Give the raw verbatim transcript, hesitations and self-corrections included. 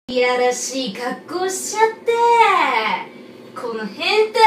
いやらしい格好しちゃって、この変態